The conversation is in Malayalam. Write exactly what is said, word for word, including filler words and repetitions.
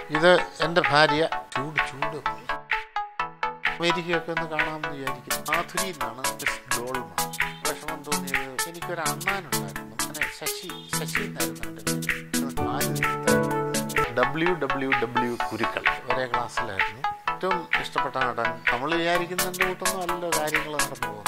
ഇത് എൻ്റെ ഭാര്യ. ചൂട് ചൂട് അമേരിക്കയൊക്കെ ഒന്ന് കാണാമെന്ന് വിചാരിക്കും. മാധുരി എന്നാണ് മിസ് ഡോൾമ. വിഷമം തോന്നിയത് എനിക്കൊരു അണ്ണാനുണ്ടായിരുന്നു. അങ്ങനെ ശശി ശശി എന്നായിരുന്നു എൻ്റെ പേര്. ഡബ്ല്യു ഡബ്ല്യു ഡബ്ല്യു കുരുക്കൾ ഒരേ ക്ലാസ്സിലായിരുന്നു. ഏറ്റവും ഇഷ്ടപ്പെട്ട നടൻ. നമ്മൾ വിചാരിക്കുന്നതിൻ്റെ കൂട്ടൊന്നും അല്ല കാര്യങ്ങൾ നടന്നു പോകുന്നത്.